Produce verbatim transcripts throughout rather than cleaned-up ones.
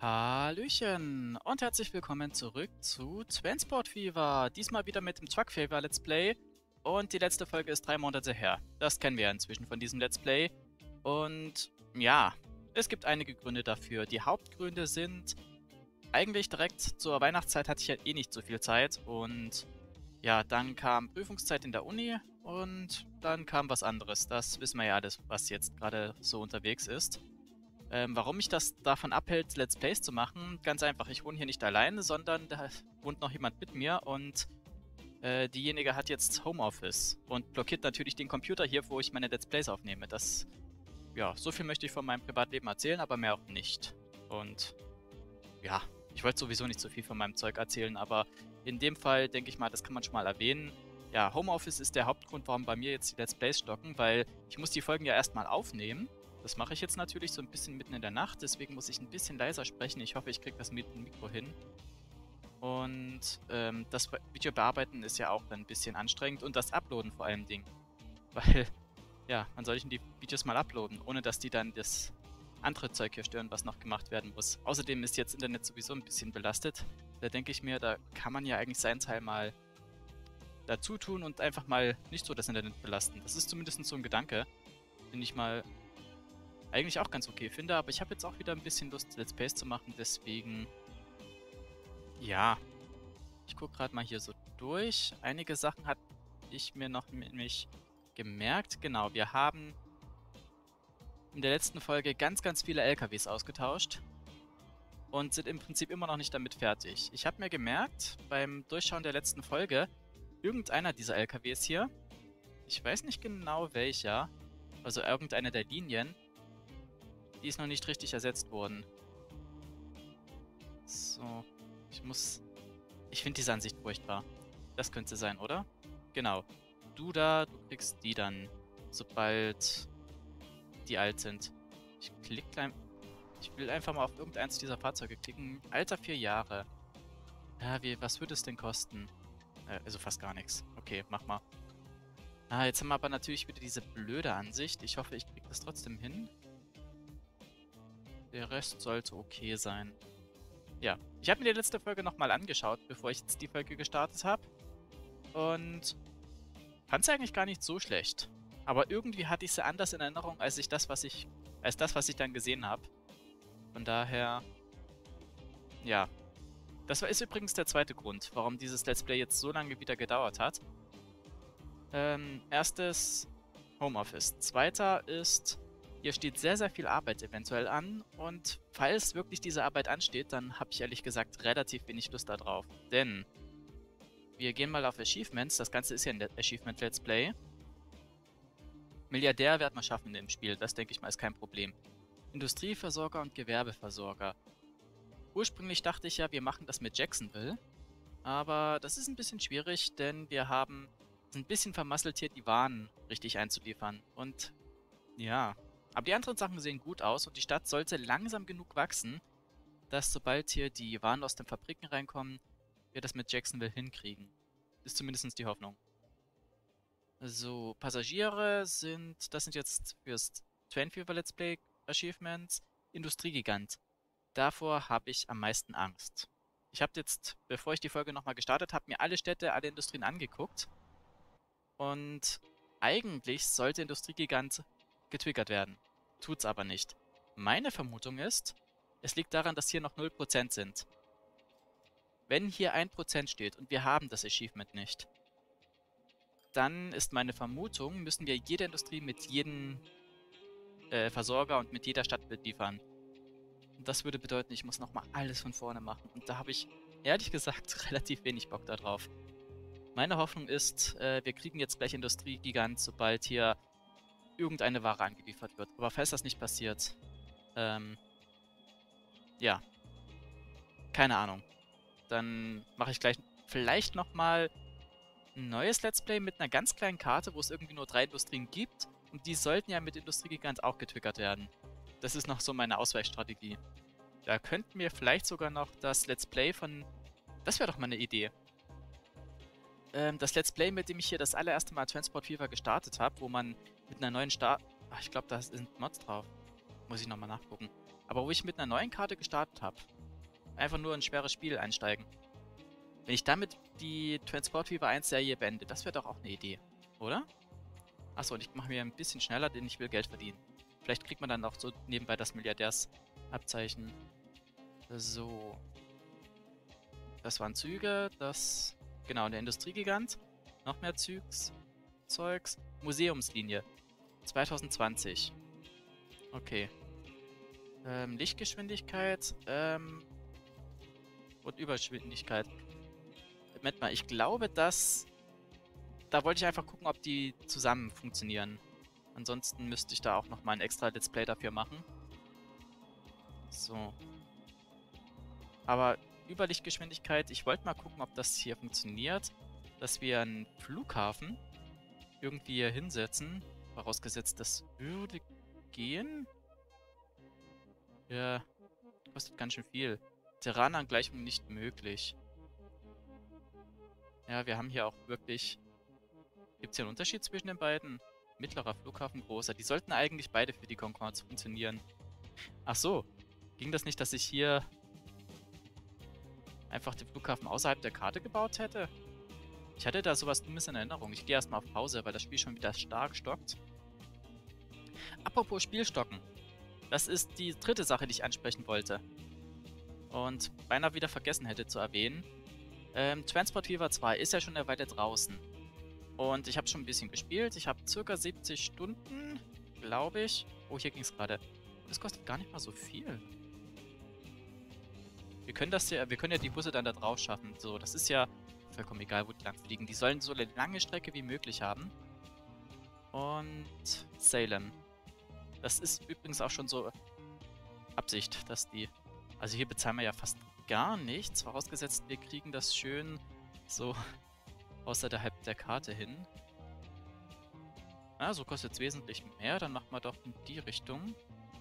Hallöchen und herzlich willkommen zurück zu Transport Fever. Diesmal wieder mit dem Truck Fever Let's Play. Und die letzte Folge ist drei Monate her. Das kennen wir ja inzwischen von diesem Let's Play. Und ja, es gibt einige Gründe dafür. Die Hauptgründe sind, eigentlich direkt zur Weihnachtszeit hatte ich ja eh nicht so viel Zeit. Und ja, dann kam Prüfungszeit in der Uni und dann kam was anderes. Das wissen wir ja alles, was jetzt gerade so unterwegs ist. Ähm, warum mich das davon abhält, Let's Plays zu machen? Ganz einfach, ich wohne hier nicht alleine, sondern da wohnt noch jemand mit mir und äh, diejenige hat jetzt Homeoffice und blockiert natürlich den Computer hier, wo ich meine Let's Plays aufnehme. Das, ja, so viel möchte ich von meinem Privatleben erzählen, aber mehr auch nicht. Und ja, ich wollte sowieso nicht so viel von meinem Zeug erzählen, aber in dem Fall denke ich mal, das kann man schon mal erwähnen. Ja, Homeoffice ist der Hauptgrund, warum bei mir jetzt die Let's Plays stocken, weil ich muss die Folgen ja erstmal aufnehmen. Das mache ich jetzt natürlich so ein bisschen mitten in der Nacht, deswegen muss ich ein bisschen leiser sprechen. Ich hoffe, ich kriege das mit dem Mikro hin. Und ähm, das Video bearbeiten ist ja auch dann ein bisschen anstrengend und das Uploaden vor allem Ding. Weil, ja, man soll die Videos mal uploaden, ohne dass die dann das andere Zeug hier stören, was noch gemacht werden muss. Außerdem ist jetzt Internet sowieso ein bisschen belastet. Da denke ich mir, da kann man ja eigentlich seinen Teil mal dazu tun und einfach mal nicht so das Internet belasten. Das ist zumindest so ein Gedanke, den ich mal eigentlich auch ganz okay finde, aber ich habe jetzt auch wieder ein bisschen Lust, Let's Plays zu machen, deswegen, ja, ich gucke gerade mal hier so durch. Einige Sachen hatte ich mir noch nämlich gemerkt. Genau, wir haben in der letzten Folge ganz, ganz viele L K Ws ausgetauscht und sind im Prinzip immer noch nicht damit fertig. Ich habe mir gemerkt, beim Durchschauen der letzten Folge, irgendeiner dieser L K Ws hier, ich weiß nicht genau welcher, also irgendeine der Linien, die ist noch nicht richtig ersetzt worden. So, ich muss... Ich finde diese Ansicht furchtbar. Das könnte sein, oder? Genau. Du da, du kriegst die dann, sobald die alt sind. Ich klick klein... Ich will einfach mal auf irgendeins dieser Fahrzeuge klicken. Alter, vier Jahre. Ja, wie, was würde es denn kosten? Äh, also fast gar nichts. Okay, mach mal. Ah, jetzt haben wir aber natürlich wieder diese blöde Ansicht. Ich hoffe, ich krieg das trotzdem hin. Der Rest sollte okay sein. Ja, ich habe mir die letzte Folge nochmal angeschaut, bevor ich jetzt die Folge gestartet habe. Und fand sie eigentlich gar nicht so schlecht. Aber irgendwie hatte ich sie anders in Erinnerung, als ich das, was ich, als das, was ich dann gesehen habe. Von daher, ja. Das war, ist übrigens der zweite Grund, warum dieses Let's Play jetzt so lange wieder gedauert hat. Ähm, erstes Homeoffice. Zweiter ist... Hier steht sehr, sehr viel Arbeit eventuell an und falls wirklich diese Arbeit ansteht, dann habe ich ehrlich gesagt relativ wenig Lust darauf. Denn wir gehen mal auf Achievements, das Ganze ist ja ein Achievement Let's Play. Milliardär wird man schaffen im Spiel, das denke ich mal ist kein Problem. Industrieversorger und Gewerbeversorger. Ursprünglich dachte ich ja, wir machen das mit Jacksonville, aber das ist ein bisschen schwierig, denn wir haben ein bisschen vermasselt hier die Waren richtig einzuliefern und ja... Aber die anderen Sachen sehen gut aus und die Stadt sollte langsam genug wachsen, dass sobald hier die Waren aus den Fabriken reinkommen, wir das mit Jacksonville hinkriegen. Ist zumindest die Hoffnung. So, Passagiere sind, das sind jetzt fürs Train Fever Let's Play Achievements, Industriegigant. Davor habe ich am meisten Angst. Ich habe jetzt, bevor ich die Folge nochmal gestartet habe, mir alle Städte, alle Industrien angeguckt. Und eigentlich sollte Industriegigant getriggert werden. Tut's aber nicht. Meine Vermutung ist, es liegt daran, dass hier noch null Prozent sind. Wenn hier ein Prozent steht und wir haben das Achievement nicht, dann ist meine Vermutung, müssen wir jede Industrie mit jedem äh, Versorger und mit jeder Stadt beliefern. Und das würde bedeuten, ich muss nochmal alles von vorne machen. Und da habe ich, ehrlich gesagt, relativ wenig Bock darauf. Meine Hoffnung ist, äh, wir kriegen jetzt gleich Industriegigant, sobald hier irgendeine Ware angeliefert wird. Aber falls das nicht passiert, ähm, ja, keine Ahnung. Dann mache ich gleich vielleicht nochmal ein neues Let's Play mit einer ganz kleinen Karte, wo es irgendwie nur drei Industrien gibt. Und die sollten ja mit Industriegigant auch getriggert werden. Das ist noch so meine Ausweichstrategie. Da könnten wir vielleicht sogar noch das Let's Play von... Das wäre doch mal eine Idee. Ähm, das Let's Play, mit dem ich hier das allererste Mal Transport Fever gestartet habe, wo man mit einer neuen Start... Ach, ich glaube, da sind Mods drauf. Muss ich nochmal nachgucken. Aber wo ich mit einer neuen Karte gestartet habe. Einfach nur ein schweres Spiel einsteigen. Wenn ich damit die Transport Fever eins Serie beende, das wäre doch auch eine Idee, oder? Achso, und ich mache mir ein bisschen schneller, denn ich will Geld verdienen. Vielleicht kriegt man dann auch so nebenbei das Milliardärsabzeichen. So. Das waren Züge, das... Genau, der Industriegigant. Noch mehr Zügs... Zeugs. Museumslinie. zwanzig zwanzig. Okay. Ähm, Lichtgeschwindigkeit, ähm... und Übergeschwindigkeit. Moment mal, ich glaube, dass... Da wollte ich einfach gucken, ob die zusammen funktionieren. Ansonsten müsste ich da auch nochmal ein extra Let's Play dafür machen. So. Aber Überlichtgeschwindigkeit, ich wollte mal gucken, ob das hier funktioniert. Dass wir einen Flughafen irgendwie hier hinsetzen. Vorausgesetzt, das würde gehen. Ja, kostet ganz schön viel. Terranangleichung nicht möglich. Ja, wir haben hier auch wirklich... Gibt es hier einen Unterschied zwischen den beiden? Mittlerer Flughafen, großer. Die sollten eigentlich beide für die Concords funktionieren. Ach so. Ging das nicht, dass ich hier einfach den Flughafen außerhalb der Karte gebaut hätte? Ich hatte da sowas Dummes in Erinnerung. Ich gehe erstmal auf Pause, weil das Spiel schon wieder stark stockt. Apropos Spielstocken. Das ist die dritte Sache, die ich ansprechen wollte. Und beinahe wieder vergessen hätte zu erwähnen. Ähm, Transport Fever zwei ist ja schon eine Weile draußen. Und ich habe schon ein bisschen gespielt. Ich habe circa siebzig Stunden, glaube ich. Oh, hier ging es gerade. Das kostet gar nicht mal so viel. Wir können das ja, wir können ja die Busse dann da drauf schaffen. So, das ist ja vollkommen egal, wo die lang fliegen. Die sollen so eine lange Strecke wie möglich haben. Und Salem. Das ist übrigens auch schon so Absicht, dass die... Also hier bezahlen wir ja fast gar nichts. Vorausgesetzt, wir kriegen das schön so außerhalb der Karte hin. Ah, so kostet es wesentlich mehr. Dann machen wir doch in die Richtung.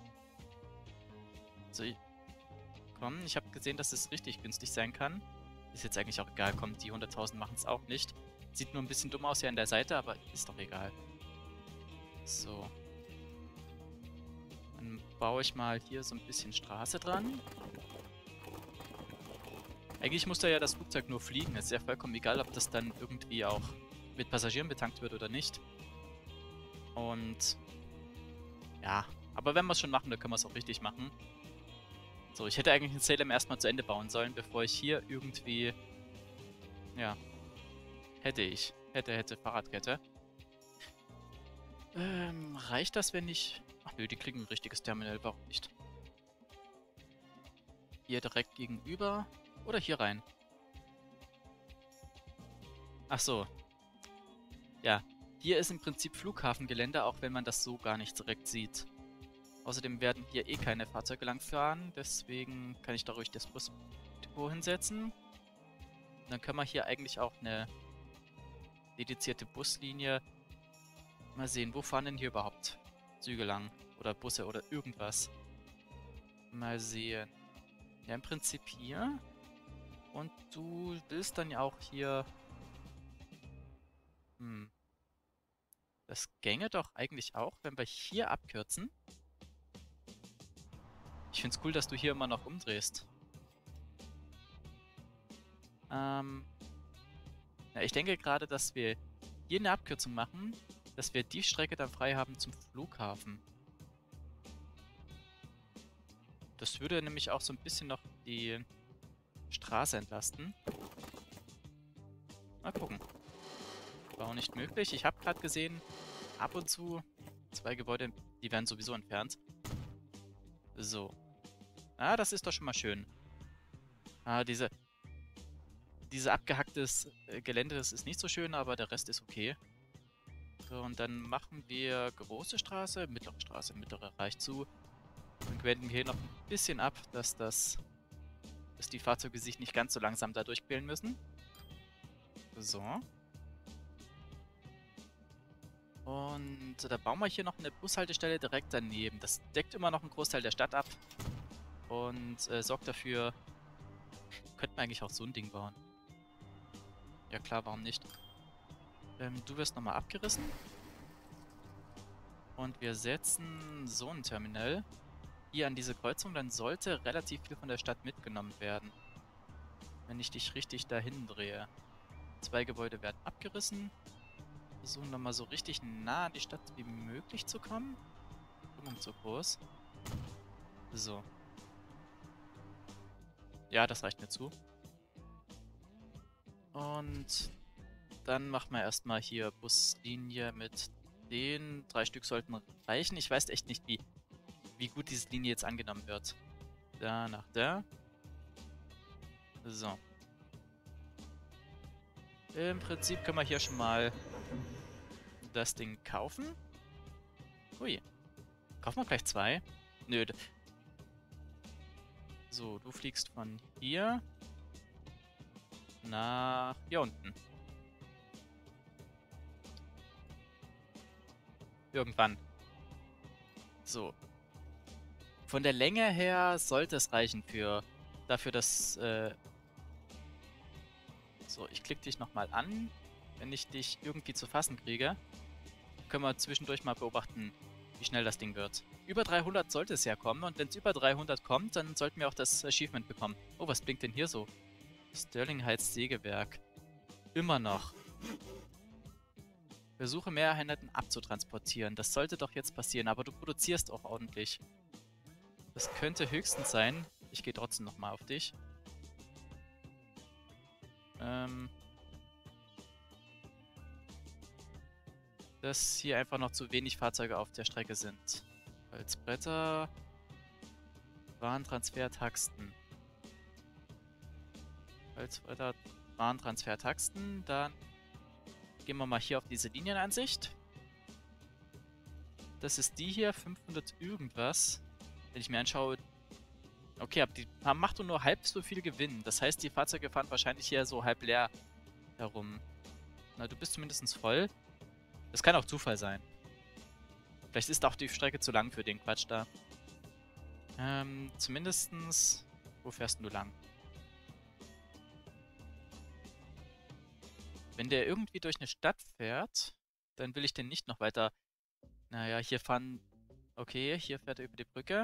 So, komm, ich habe gesehen, dass es richtig günstig sein kann. Ist jetzt eigentlich auch egal. Komm, die hunderttausend machen es auch nicht. Sieht nur ein bisschen dumm aus hier an der Seite, aber ist doch egal. So. Dann baue ich mal hier so ein bisschen Straße dran. Eigentlich muss da ja das Flugzeug nur fliegen. Es ist ja vollkommen egal, ob das dann irgendwie auch mit Passagieren betankt wird oder nicht. Und ja, aber wenn wir es schon machen, dann können wir es auch richtig machen. So, ich hätte eigentlich den Salem erstmal zu Ende bauen sollen, bevor ich hier irgendwie... Ja. Hätte ich. Hätte, hätte, Fahrradkette. Ähm, reicht das, wenn ich... Ach nö, die kriegen ein richtiges Terminal, warum nicht? Hier direkt gegenüber... Oder hier rein. Ach so. Ja. Hier ist im Prinzip Flughafengelände, auch wenn man das so gar nicht direkt sieht. Außerdem werden hier eh keine Fahrzeuge langfahren. Deswegen kann ich da ruhig das Busdepot hinsetzen. Und dann können wir hier eigentlich auch eine dedizierte Buslinie... Mal sehen, wo fahren denn hier überhaupt Züge lang? Oder Busse oder irgendwas. Mal sehen. Ja, im Prinzip hier... Und du willst dann ja auch hier... Hm. Das gänge doch eigentlich auch, wenn wir hier abkürzen. Ich finde es cool, dass du hier immer noch umdrehst. Ähm... Ja, ich denke gerade, dass wir hier eine Abkürzung machen, dass wir die Strecke dann frei haben zum Flughafen. Das würde nämlich auch so ein bisschen noch die... Straße entlasten. Mal gucken. Bau nicht möglich. Ich habe gerade gesehen, ab und zu zwei Gebäude, die werden sowieso entfernt. So. Ah, das ist doch schon mal schön. Ah, diese... Diese abgehacktes äh, Gelände, das ist nicht so schön, aber der Rest ist okay. So, und dann machen wir große Straße, mittlere Straße, mittlere reicht zu. Dann wenden wir hier noch ein bisschen ab, dass das... dass die Fahrzeuge sich nicht ganz so langsam da durchquälen müssen. So. Und da bauen wir hier noch eine Bushaltestelle direkt daneben. Das deckt immer noch einen Großteil der Stadt ab. Und äh, sorgt dafür... Könnten wir eigentlich auch so ein Ding bauen. Ja klar, warum nicht? Ähm, du wirst nochmal abgerissen. Und wir setzen so ein Terminal. hier an diese Kreuzung, dann sollte relativ viel von der Stadt mitgenommen werden. Wenn ich dich richtig dahin drehe. Zwei Gebäude werden abgerissen. Versuchen nochmal so richtig nah an die Stadt wie möglich zu kommen. Stimmung zu groß. So. Ja, das reicht mir zu. Und dann machen wir erstmal hier Buslinie mit den. Drei Stück sollten reichen. Ich weiß echt nicht, wie, wie gut diese Linie jetzt angenommen wird. Da nach da. So. Im Prinzip können wir hier schon mal das Ding kaufen. Ui. Kaufen wir gleich zwei? Nö. So, du fliegst von hier nach hier unten. Irgendwann. So. Von der Länge her sollte es reichen für dafür, dass... Äh so, ich klicke dich nochmal an. Wenn ich dich irgendwie zu fassen kriege, können wir zwischendurch mal beobachten, wie schnell das Ding wird. Über dreihundert sollte es ja kommen und wenn es über dreihundert kommt, dann sollten wir auch das Achievement bekommen. Oh, was blinkt denn hier so? Sterling Heights Sägewerk. Immer noch. Versuche mehr Einheiten abzutransportieren. Das sollte doch jetzt passieren, aber du produzierst auch ordentlich. Das könnte höchstens sein. Ich gehe trotzdem nochmal auf dich. Ähm... dass hier einfach noch zu wenig Fahrzeuge auf der Strecke sind. Holzbretter, Warentransfertaxen. Holzbretter, Warentransfertaxen. Dann gehen wir mal hier auf diese Linienansicht. Das ist die hier, fünfhundert irgendwas. Wenn ich mir anschaue, okay, aber die macht nur halb so viel Gewinn. Das heißt, die Fahrzeuge fahren wahrscheinlich hier so halb leer herum. Na, du bist zumindest voll. Das kann auch Zufall sein. Vielleicht ist auch die Strecke zu lang für den Quatsch da. Ähm, zumindestens... Wo fährst denn du lang? Wenn der irgendwie durch eine Stadt fährt, dann will ich den nicht noch weiter... Naja, hier fahren... Okay, hier fährt er über die Brücke.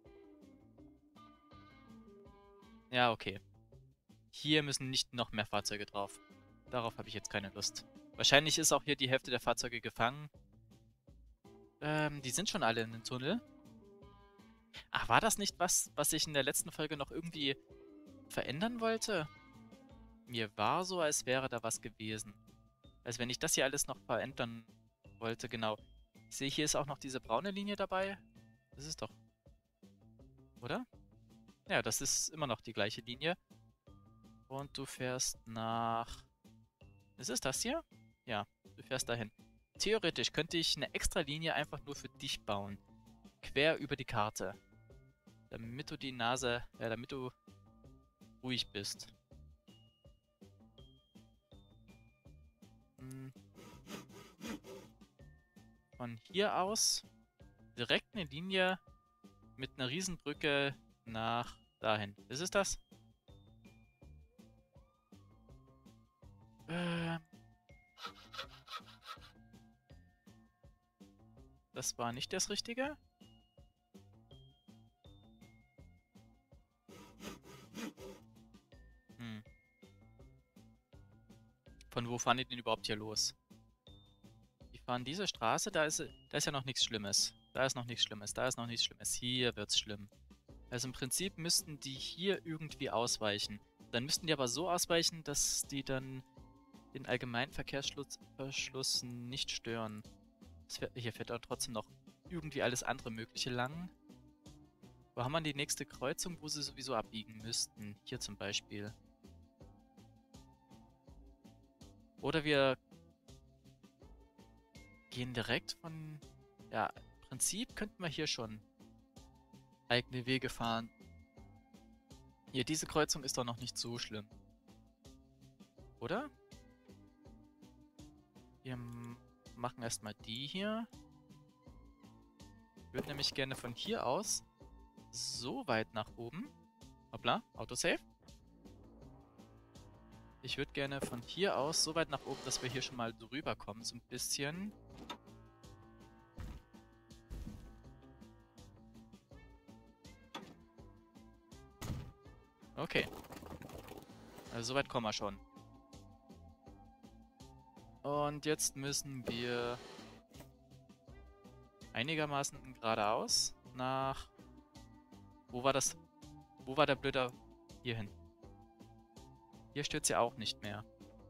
Ja, okay. Hier müssen nicht noch mehr Fahrzeuge drauf. Darauf habe ich jetzt keine Lust. Wahrscheinlich ist auch hier die Hälfte der Fahrzeuge gefangen. Ähm, die sind schon alle in den Tunnel. Ach, war das nicht was, was ich in der letzten Folge noch irgendwie verändern wollte? Mir war so, als wäre da was gewesen. Also wenn ich das hier alles noch verändern wollte, genau. Ich sehe, hier ist auch noch diese braune Linie dabei. Das ist doch... Oder? Ja, das ist immer noch die gleiche Linie. Und du fährst nach... Ist es das hier? Ja, du fährst dahin. Theoretisch könnte ich eine extra Linie einfach nur für dich bauen. Quer über die Karte. Damit du die Nase... Ja, damit du ruhig bist. Hm. Von hier aus direkt eine Linie mit einer Riesenbrücke nach dahin. Ist es das? Ähm... Das war nicht das Richtige. Hm. Von wo fahren die denn überhaupt hier los? Die fahren diese Straße, da ist, da ist ja noch nichts Schlimmes. Da ist noch nichts Schlimmes, da ist noch nichts Schlimmes. Hier wird's schlimm. Also im Prinzip müssten die hier irgendwie ausweichen. Dann müssten die aber so ausweichen, dass die dann den allgemeinen Verkehrsverschluss nicht stören. Fährt, hier fährt aber trotzdem noch irgendwie alles andere Mögliche lang. Wo haben wir die nächste Kreuzung, wo sie sowieso abbiegen müssten? Hier zum Beispiel. Oder wir gehen direkt von... Ja, im Prinzip könnten wir hier schon eigene Wege fahren. Hier, diese Kreuzung ist doch noch nicht so schlimm. Oder? Wir machen erstmal die hier. Ich würde nämlich gerne von hier aus so weit nach oben. Hoppla, Autosave. Ich würde gerne von hier aus so weit nach oben, dass wir hier schon mal drüber kommen, so ein bisschen. Okay. Also soweit kommen wir schon. Und jetzt müssen wir einigermaßen geradeaus nach... Wo war das? Wo war der Blöder? Hier hin. Hier stürzt ja auch nicht mehr.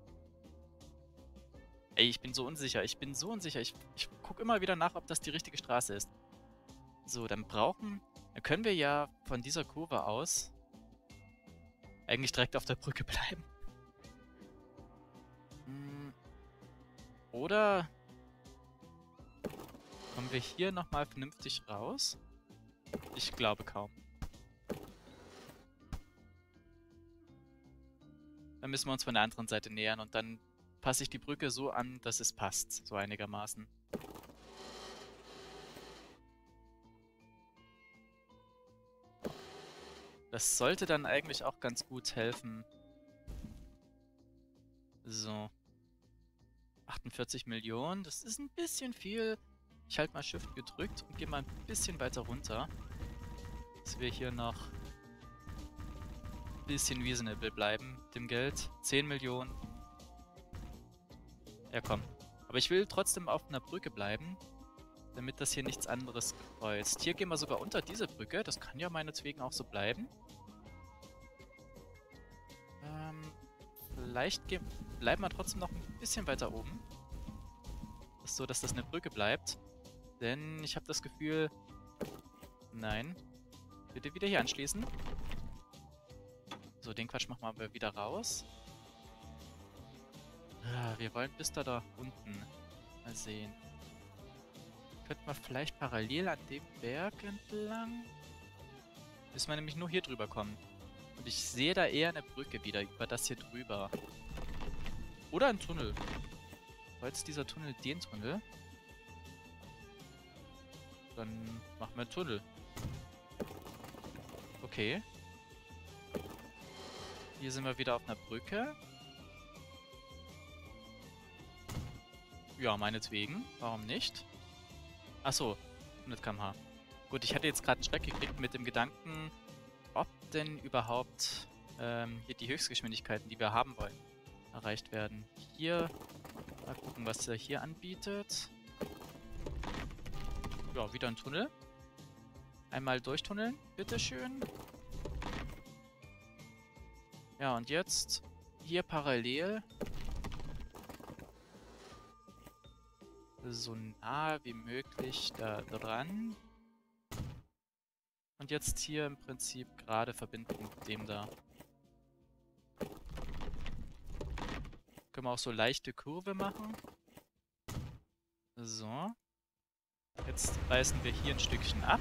Ey, ich bin so unsicher. Ich bin so unsicher. Ich, ich gucke immer wieder nach, ob das die richtige Straße ist. So, dann brauchen... Dann können wir ja von dieser Kurve aus eigentlich direkt auf der Brücke bleiben. Hm. Oder kommen wir hier nochmal vernünftig raus? Ich glaube kaum. Dann müssen wir uns von der anderen Seite nähern und dann passe ich die Brücke so an, dass es passt, so einigermaßen. Das sollte dann eigentlich auch ganz gut helfen. So. achtundvierzig Millionen, das ist ein bisschen viel. Ich halte mal Shift gedrückt und gehe mal ein bisschen weiter runter. Dass wir hier noch ein bisschen reasonable bleiben mit dem Geld. zehn Millionen. Ja, komm. Aber ich will trotzdem auf einer Brücke bleiben, damit das hier nichts anderes kreuzt. Hier gehen wir sogar unter diese Brücke. Das kann ja meinetwegen auch so bleiben. Ähm, vielleicht gehen, bleiben wir trotzdem noch ein bisschen weiter oben. Das ist so, dass das eine Brücke bleibt. Denn ich habe das Gefühl... Nein. Bitte wieder hier anschließen. So, den Quatsch machen wir aber wieder raus. Ah, wir wollen bis da da unten. Mal sehen. Könnten wir vielleicht parallel an dem Berg entlang? Müssen wir nämlich nur hier drüber kommen. Und ich sehe da eher eine Brücke wieder, über das hier drüber. Oder ein Tunnel. War jetzt dieser Tunnel den Tunnel? Dann machen wir einen Tunnel. Okay. Hier sind wir wieder auf einer Brücke. Ja, meinetwegen. Warum nicht? Achso, hundert Kilometer pro Stunde. Gut, ich hatte jetzt gerade einen Schreck gekriegt mit dem Gedanken, ob denn überhaupt ähm, hier die Höchstgeschwindigkeiten, die wir haben wollen, erreicht werden. Hier, mal gucken, was er hier anbietet. Ja, wieder ein Tunnel. Einmal durchtunneln, bitteschön. Ja, und jetzt hier parallel so nah wie möglich da dran. Und jetzt hier im Prinzip gerade verbinden mit dem da. Können wir auch so leichte Kurve machen. So. Jetzt reißen wir hier ein Stückchen ab.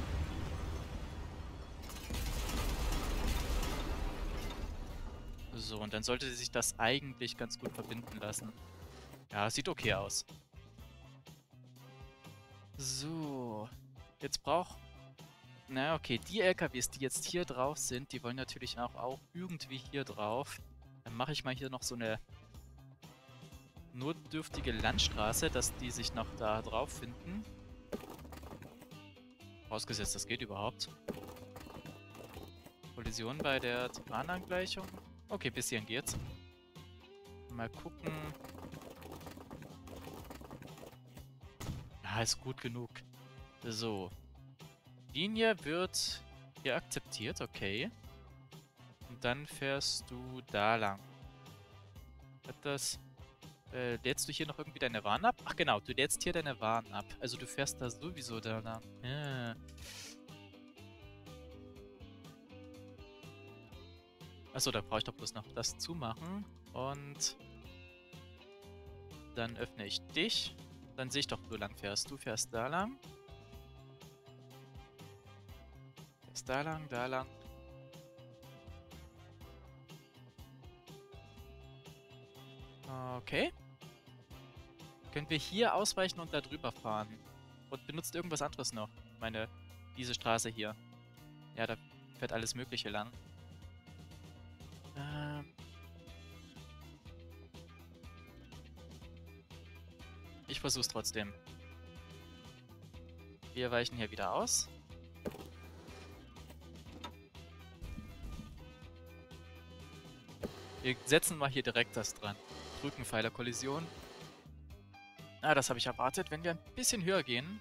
So, und dann sollte sich das eigentlich ganz gut verbinden lassen. Ja, sieht okay aus. So. Jetzt braucht... Na okay, die L K Ws, die jetzt hier drauf sind, die wollen natürlich auch, auch irgendwie hier drauf. Dann mache ich mal hier noch so eine notdürftige Landstraße, dass die sich noch da drauf finden. Vorausgesetzt, das geht überhaupt. Kollision bei der Bahnangleichung. Okay, bis hierhin geht's. Mal gucken. Ja, ist gut genug. So. Linie wird hier akzeptiert, okay. Und dann fährst du da lang. Hat das... Äh, lädst du hier noch irgendwie deine Waren ab? Ach genau, du lädst hier deine Waren ab. Also du fährst da sowieso da lang. Ja. Achso, da brauche ich doch bloß noch das zumachen. Und dann öffne ich dich. Dann sehe ich doch, wo du lang fährst. Du fährst da lang. Fährst da lang, da lang. Okay. Können wir hier ausweichen und da drüber fahren? Und benutzt irgendwas anderes noch? Meine, diese Straße hier. Ja, da fährt alles Mögliche lang. Ähm. Ich versuch's trotzdem. Wir weichen hier wieder aus. Wir setzen mal hier direkt das dran. Brückenpfeiler-Kollision. Ah, das habe ich erwartet, wenn wir ein bisschen höher gehen.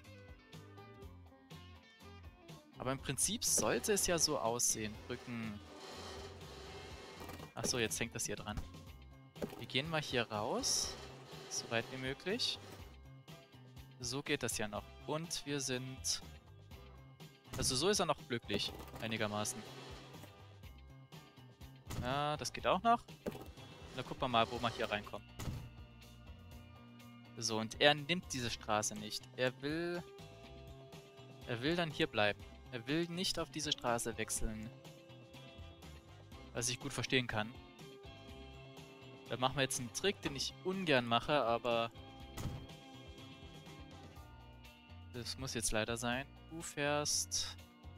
Aber im Prinzip sollte es ja so aussehen. Brücken... Achso, jetzt hängt das hier dran. Wir gehen mal hier raus. So weit wie möglich. So geht das ja noch. Und wir sind... Also so ist er noch glücklich. Einigermaßen. Ja, das geht auch noch. Dann gucken wir mal, wo wir hier reinkommen. So, und er nimmt diese Straße nicht. Er will... Er will dann hier bleiben. Er will nicht auf diese Straße wechseln. Was ich gut verstehen kann. Da machen wir jetzt einen Trick, den ich ungern mache, aber... Das muss jetzt leider sein. Du fährst...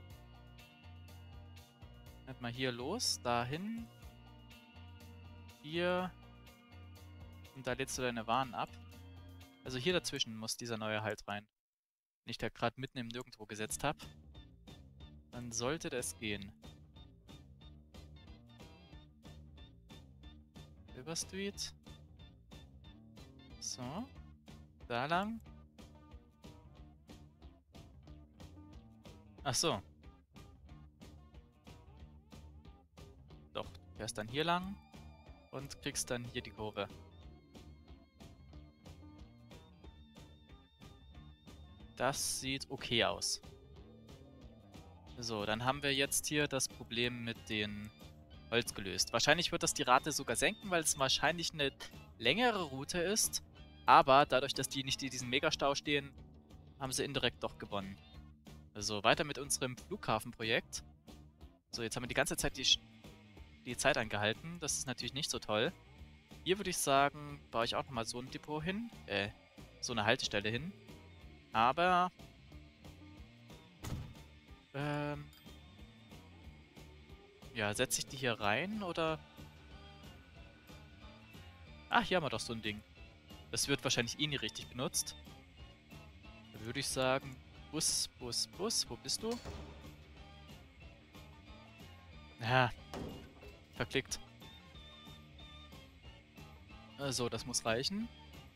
Halt mal hier los, dahin. Hier. Und da lädst du deine Waren ab. Also hier dazwischen muss dieser neue Halt rein. Wenn ich da gerade mitten im Nirgendwo gesetzt habe, dann sollte das gehen. River Street. So. Da lang. Ach so. Doch, du fährst dann hier lang und kriegst dann hier die Kurve. Das sieht okay aus. So, dann haben wir jetzt hier das Problem mit den Holz gelöst. Wahrscheinlich wird das die Rate sogar senken, weil es wahrscheinlich eine längere Route ist. Aber dadurch, dass die nicht in diesem Megastau stehen, haben sie indirekt doch gewonnen. Also weiter mit unserem Flughafenprojekt. So, jetzt haben wir die ganze Zeit die, die Zeit angehalten. Das ist natürlich nicht so toll. Hier würde ich sagen, baue ich auch nochmal so ein Depot hin. Äh, so eine Haltestelle hin. Aber... Ähm... Ja, setze ich die hier rein, oder... Ach, hier haben wir doch so ein Ding. Das wird wahrscheinlich eh nie richtig benutzt. Da würde ich sagen... Bus, Bus, Bus. Wo bist du? Ja. Verklickt. So, das muss reichen.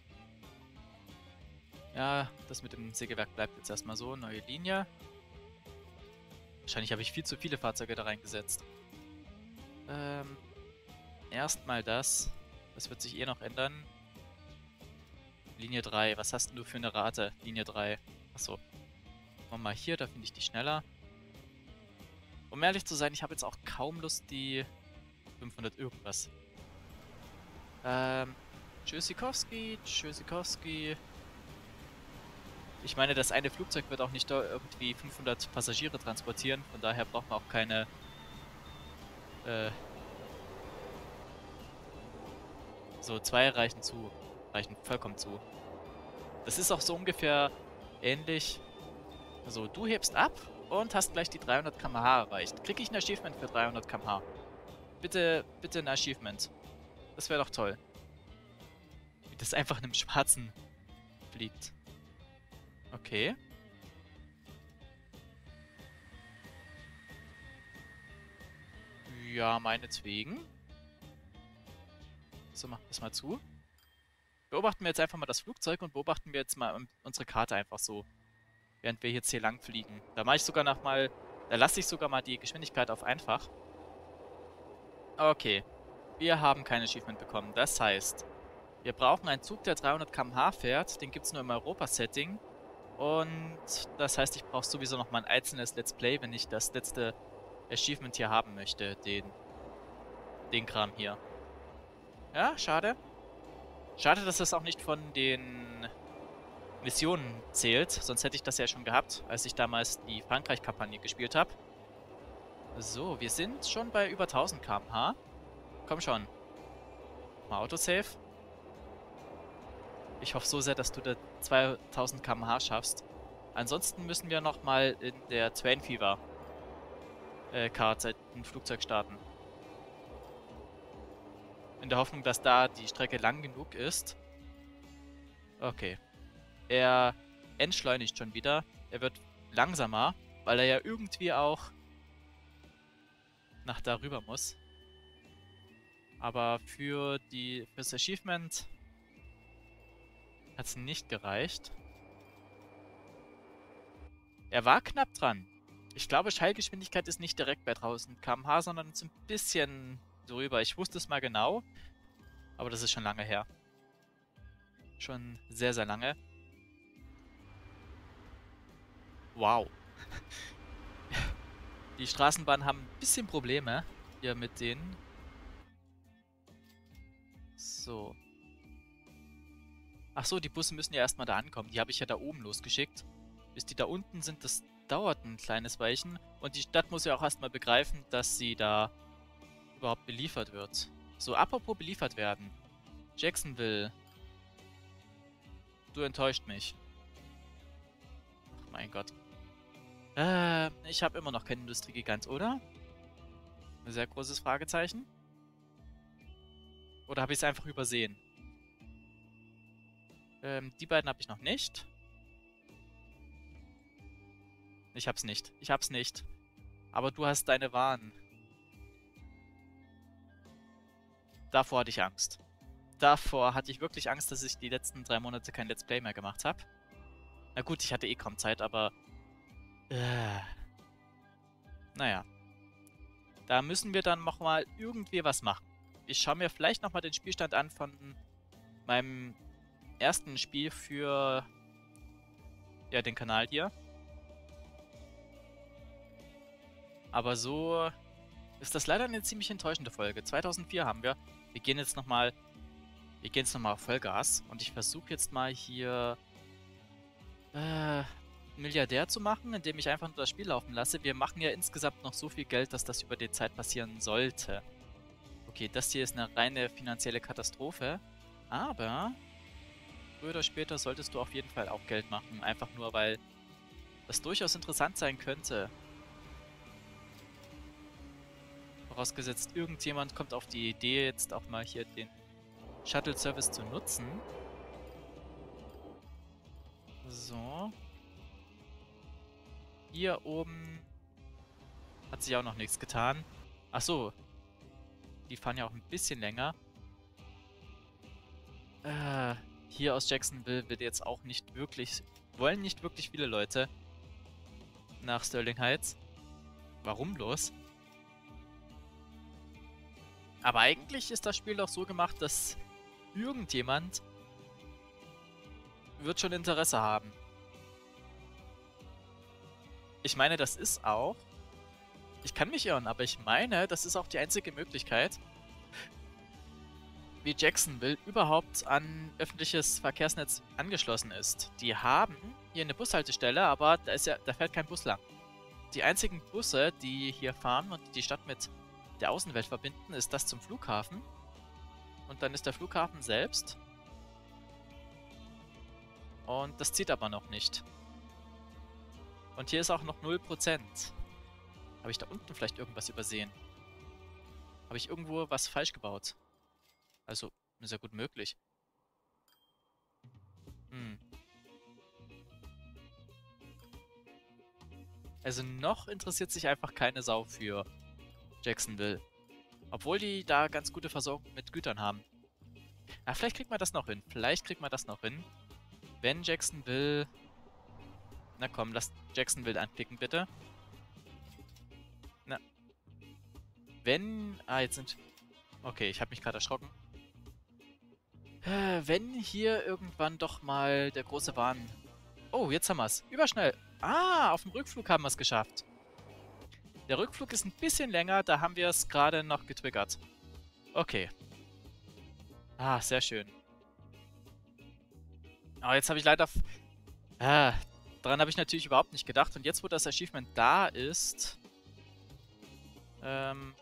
Ja, das mit dem Sägewerk bleibt jetzt erstmal so. Neue Linie. Wahrscheinlich habe ich viel zu viele Fahrzeuge da reingesetzt. Ähm, erstmal das. Das wird sich eh noch ändern. Linie drei. Was hast denn du für eine Rate? Linie drei. Achso. Machen wir mal hier, da finde ich die schneller. Um ehrlich zu sein, ich habe jetzt auch kaum Lust, die fünfhundert irgendwas. Ähm, Tschüssikowski, Tschüssikowski. Ich meine, das eine Flugzeug wird auch nicht irgendwie fünfhundert Passagiere transportieren, von daher braucht man auch keine... Äh, so, zwei reichen zu. Reichen vollkommen zu. Das ist auch so ungefähr ähnlich. Also, du hebst ab und hast gleich die dreihundert Kilometer pro Stunde erreicht. Krieg ich ein Achievement für dreihundert Kilometer pro Stunde? Bitte, bitte ein Achievement. Das wäre doch toll. Wie das einfach in einem Schwarzen fliegt. Okay. Ja, meinetwegen. So, mach das mal zu. Beobachten wir jetzt einfach mal das Flugzeug und beobachten wir jetzt mal unsere Karte einfach so. Während wir jetzt hier lang fliegen. Da mache ich sogar noch mal... Da lasse ich sogar mal die Geschwindigkeit auf einfach. Okay. Wir haben kein Achievement bekommen. Das heißt, wir brauchen einen Zug, der dreihundert Kilometer pro Stunde fährt. Den gibt es nur im Europa-Setting. Und das heißt, ich brauche sowieso noch mal ein einzelnes Let's Play, wenn ich das letzte Achievement hier haben möchte. Den, den Kram hier. Ja, schade. Schade, dass das auch nicht von den Missionen zählt. Sonst hätte ich das ja schon gehabt, als ich damals die Frankreich-Kampagne gespielt habe. So, wir sind schon bei über tausend Kilometer pro Stunde. Komm schon. Mal Autosave. Ich hoffe so sehr, dass du da zweitausend Kilometer pro Stunde schaffst. Ansonsten müssen wir nochmal in der Train Fever äh, Karte ein Flugzeug starten. In der Hoffnung, dass da die Strecke lang genug ist. Okay. Er entschleunigt schon wieder. Er wird langsamer, weil er ja irgendwie auch nach darüber muss. Aber für die fürs Achievement hat es nicht gereicht. Er war knapp dran. Ich glaube, Schallgeschwindigkeit ist nicht direkt bei tausend Kilometer pro Stunde, sondern so ein bisschen drüber. Ich wusste es mal genau, aber das ist schon lange her. Schon sehr, sehr lange. Wow. Die Straßenbahnen haben ein bisschen Probleme hier mit denen. So. Ach so, die Busse müssen ja erstmal da ankommen. Die habe ich ja da oben losgeschickt. Bis die da unten sind, das dauert ein kleines Weilchen. Und die Stadt muss ja auch erstmal begreifen, dass sie da überhaupt beliefert wird. So, apropos beliefert werden. Jacksonville. Du enttäuscht mich. Ach mein Gott. Äh, ich habe immer noch keinen Industriegigant, oder? Ein sehr großes Fragezeichen. Oder habe ich es einfach übersehen? Ähm, die beiden habe ich noch nicht. Ich hab's nicht. Ich hab's nicht. Aber du hast deine Waren. Davor hatte ich Angst. Davor hatte ich wirklich Angst, dass ich die letzten drei Monate kein Let's Play mehr gemacht habe. Na gut, ich hatte eh kaum Zeit, aber... Äh, naja. Da müssen wir dann nochmal irgendwie was machen. Ich schaue mir vielleicht nochmal den Spielstand an von meinem ersten Spiel für ja, den Kanal hier. Aber so ist das leider eine ziemlich enttäuschende Folge. zweitausendvier haben wir. Wir gehen jetzt nochmal wir gehen jetzt nochmal auf Vollgas. Und ich versuche jetzt mal hier äh, Milliardär zu machen, indem ich einfach nur das Spiel laufen lasse. Wir machen ja insgesamt noch so viel Geld, dass das über die Zeit passieren sollte. Okay, das hier ist eine reine finanzielle Katastrophe. Aber früher oder später solltest du auf jeden Fall auch Geld machen. Einfach nur, weil das durchaus interessant sein könnte. Vorausgesetzt, irgendjemand kommt auf die Idee, jetzt auch mal hier den Shuttle-Service zu nutzen. So. Hier oben hat sich auch noch nichts getan. Ach so. Die fahren ja auch ein bisschen länger. Äh, hier aus Jacksonville wird jetzt auch nicht wirklich... Wollen nicht wirklich viele Leute nach Sterling Heights. Warum bloß? Aber eigentlich ist das Spiel doch so gemacht, dass irgendjemand wird schon Interesse haben. Ich meine, das ist auch... Ich kann mich irren, aber ich meine, das ist auch die einzige Möglichkeit, wie Jacksonville überhaupt an öffentliches Verkehrsnetz angeschlossen ist. Die haben hier eine Bushaltestelle, aber da, ist ja, da fährt kein Bus lang. Die einzigen Busse, die hier fahren und die Stadt mit der Außenwelt verbinden, ist das zum Flughafen. Und dann ist der Flughafen selbst. Und das zieht aber noch nicht. Und hier ist auch noch null Prozent. Habe ich da unten vielleicht irgendwas übersehen? Habe ich irgendwo was falsch gebaut? Also, ist ja gut möglich. Hm. Also noch interessiert sich einfach keine Sau für Jacksonville. Obwohl die da ganz gute Versorgung mit Gütern haben. Na, vielleicht kriegt man das noch hin. Vielleicht kriegt man das noch hin. Wenn Jacksonville... Na komm, lass Jacksonville anklicken, bitte. Na. Wenn... Ah, jetzt sind... Okay, ich habe mich gerade erschrocken. Äh, wenn hier irgendwann doch mal der große Wahn... Oh, jetzt haben wir es. Überschnell. Ah, auf dem Rückflug haben wir es geschafft. Der Rückflug ist ein bisschen länger, da haben wir es gerade noch getriggert. Okay. Ah, sehr schön. Aber jetzt habe ich leider... Ah, daran habe ich natürlich überhaupt nicht gedacht. Und jetzt, wo das Achievement da ist... Ähm...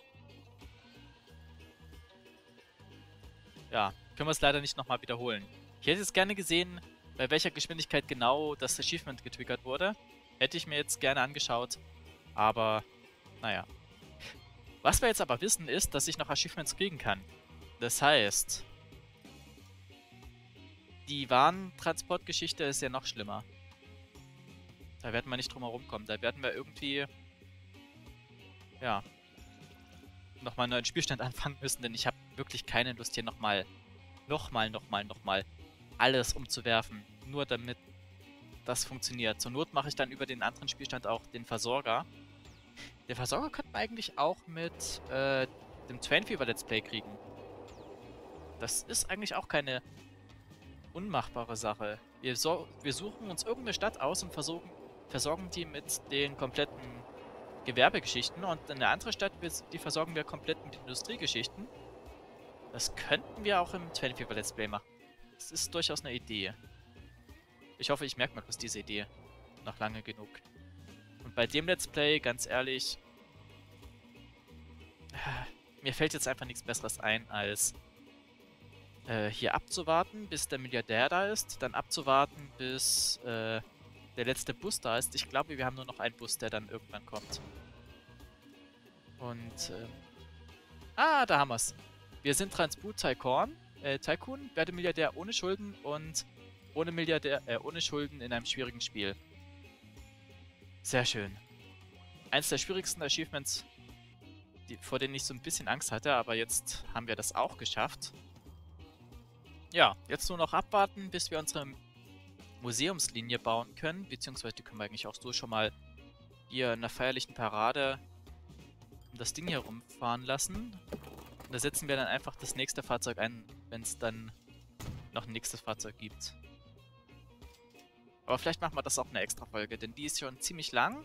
Ja, können wir es leider nicht nochmal wiederholen. Ich hätte jetzt gerne gesehen, bei welcher Geschwindigkeit genau das Achievement getriggert wurde. Hätte ich mir jetzt gerne angeschaut. Aber, naja. Was wir jetzt aber wissen, ist, dass ich noch Achievements kriegen kann. Das heißt, die Warentransportgeschichte ist ja noch schlimmer. Da werden wir nicht drum herum kommen. Da werden wir irgendwie... Ja. nochmal einen neuen Spielstand anfangen müssen, denn ich habe wirklich keine Lust hier nochmal, nochmal, nochmal, nochmal alles umzuwerfen. Nur damit das funktioniert. Zur Not mache ich dann über den anderen Spielstand auch den Versorger. Den Versorger könnten wir eigentlich auch mit äh, dem Twain Fever Let's Play kriegen. Das ist eigentlich auch keine unmachbare Sache. Wir, so wir suchen uns irgendeine Stadt aus und versorgen, versorgen die mit den kompletten Gewerbegeschichten und eine andere Stadt, die versorgen wir komplett mit Industriegeschichten. Das könnten wir auch im Twain Fever Let's Play machen. Das ist durchaus eine Idee. Ich hoffe, ich merke mal bloß diese Idee noch lange genug. Und bei dem Let's Play, ganz ehrlich, mir fällt jetzt einfach nichts Besseres ein, als äh, hier abzuwarten, bis der Milliardär da ist, dann abzuwarten, bis äh, der letzte Bus da ist. Ich glaube, wir haben nur noch einen Bus, der dann irgendwann kommt. Und, äh, ah, da haben wir's. Wir sind Transport Tycoon, äh, Tycoon, werde Milliardär ohne Schulden und ohne Milliardär, äh, ohne Schulden in einem schwierigen Spiel. Sehr schön. Eins der schwierigsten Achievements, die, vor denen ich so ein bisschen Angst hatte, aber jetzt haben wir das auch geschafft. Ja, jetzt nur noch abwarten, bis wir unsere Museumslinie bauen können, beziehungsweise die können wir eigentlich auch so schon mal hier in einer feierlichen Parade um das Ding herumfahren lassen. Und da setzen wir dann einfach das nächste Fahrzeug ein, wenn es dann noch ein nächstes Fahrzeug gibt. Aber vielleicht machen wir das auch eine extra Folge, denn die ist schon ziemlich lang.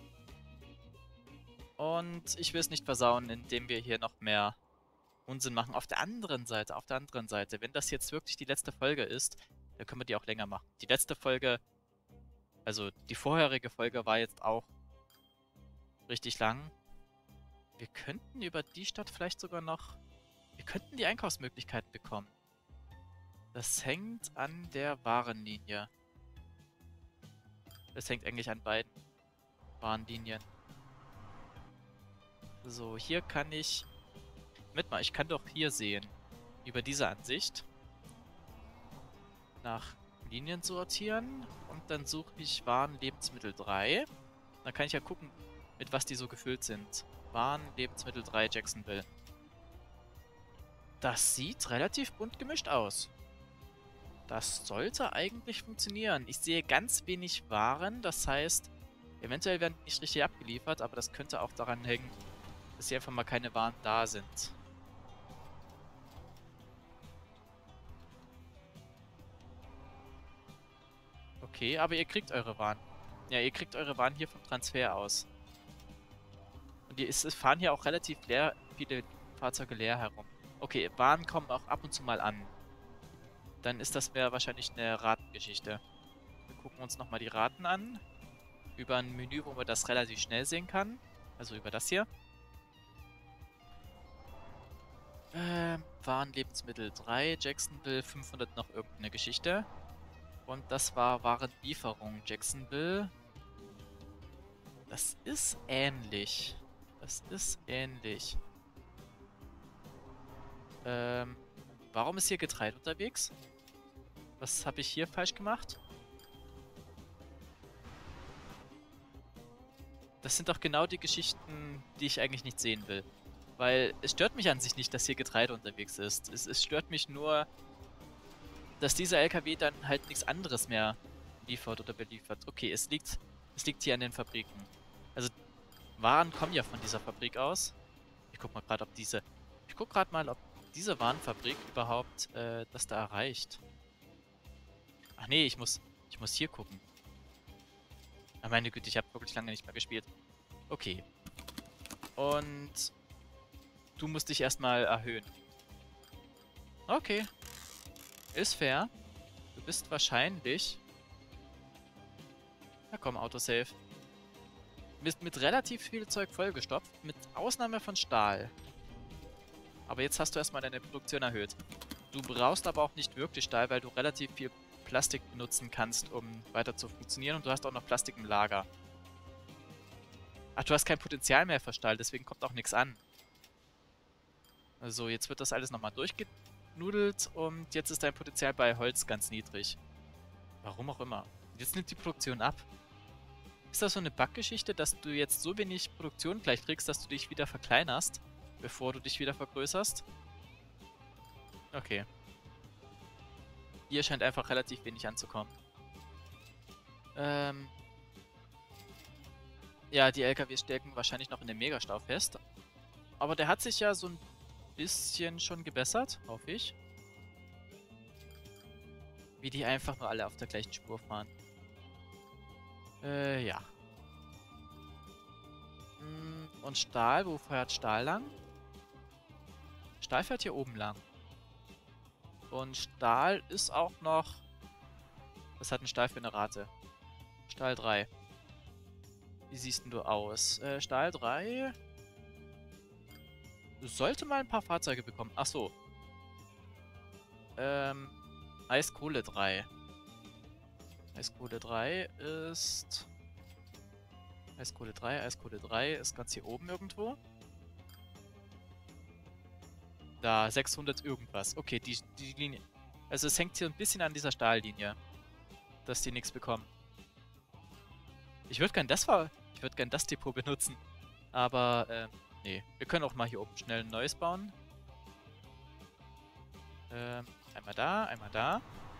Und ich will es nicht versauen, indem wir hier noch mehr Unsinn machen. Auf der anderen Seite, auf der anderen Seite, wenn das jetzt wirklich die letzte Folge ist, dann können wir die auch länger machen. Die letzte Folge, also die vorherige Folge war jetzt auch richtig lang. Wir könnten über die Stadt vielleicht sogar noch, wir könnten die Einkaufsmöglichkeiten bekommen. Das hängt an der Warenlinie. Das hängt eigentlich an beiden Warenlinien. So, hier kann ich... Moment mal, ich kann doch hier sehen, über diese Ansicht, nach Linien sortieren und dann suche ich Waren Lebensmittel drei. Dann kann ich ja gucken, mit was die so gefüllt sind. Waren Lebensmittel drei Jacksonville. Das sieht relativ bunt gemischt aus. Das sollte eigentlich funktionieren. Ich sehe ganz wenig Waren, das heißt, eventuell werden die nicht richtig abgeliefert, aber das könnte auch daran hängen, dass hier einfach mal keine Waren da sind. Okay, aber ihr kriegt eure Waren. Ja, ihr kriegt eure Waren hier vom Transfer aus. Und die ist, es fahren hier auch relativ leer, viele Fahrzeuge leer herum. Okay, Waren kommen auch ab und zu mal an. Dann ist das mehr wahrscheinlich eine Ratengeschichte. Wir gucken uns nochmal die Raten an. Über ein Menü, wo man das relativ schnell sehen kann. Also über das hier. Ähm, Waren Lebensmittel drei, Jacksonville fünfhundert noch irgendeine Geschichte. Und das war Warenlieferung Jacksonville. Das ist ähnlich. Das ist ähnlich. Ähm, warum ist hier Getreide unterwegs? Was habe ich hier falsch gemacht? Das sind doch genau die Geschichten, die ich eigentlich nicht sehen will. Weil es stört mich an sich nicht, dass hier Getreide unterwegs ist. Es, es stört mich nur, dass dieser L K W dann halt nichts anderes mehr liefert oder beliefert. Okay, es liegt, es liegt hier an den Fabriken. Also Waren kommen ja von dieser Fabrik aus. Ich guck mal gerade, ob diese... Ich guck gerade mal, ob diese Warenfabrik überhaupt äh, das da erreicht. Ach nee, ich muss, ich muss hier gucken. Ach meine Güte, ich habe wirklich lange nicht mehr gespielt. Okay. Und du musst dich erstmal erhöhen. Okay. Ist fair. Du bist wahrscheinlich... Na komm, Autosave. Du bist mit relativ viel Zeug vollgestopft, mit Ausnahme von Stahl. Aber jetzt hast du erstmal deine Produktion erhöht. Du brauchst aber auch nicht wirklich Stahl, weil du relativ viel Plastik benutzen kannst, um weiter zu funktionieren. Und du hast auch noch Plastik im Lager. Ach, du hast kein Potenzial mehr für Stahl, deswegen kommt auch nichts an. Also jetzt wird das alles nochmal durchgenudelt und jetzt ist dein Potenzial bei Holz ganz niedrig. Warum auch immer. Jetzt nimmt die Produktion ab. Ist das so eine Bug-Geschichte, dass du jetzt so wenig Produktion gleich kriegst, dass du dich wieder verkleinerst? bevor du dich wieder vergrößerst. Okay. Hier scheint einfach relativ wenig anzukommen. Ähm... Ja, die L K Ws stecken wahrscheinlich noch in dem Megastau fest. Aber der hat sich ja so ein bisschen schon gebessert, hoffe ich. Wie die einfach nur alle auf der gleichen Spur fahren. Äh, ja. Und Stahl, wo fährt Stahl lang? Stahl fährt hier oben lang. Und Stahl ist auch noch... Was hat ein Stahl für eine Rate? Stahl drei. Wie siehst denn du aus? Äh, Stahl drei... Sollte mal ein paar Fahrzeuge bekommen. Ach so. Ähm... Eiskohle drei. Eiskohle drei ist... Eiskohle drei, Eiskohle drei ist ganz hier oben irgendwo. Da, sechshundert irgendwas. Okay, die, die Linie... Also es hängt hier ein bisschen an dieser Stahllinie, dass die nichts bekommen. Ich würde gern das ver... Ich würde gern das Depot benutzen. Aber, ähm, nee. Wir können auch mal hier oben schnell ein neues bauen. Ähm, einmal da, einmal da.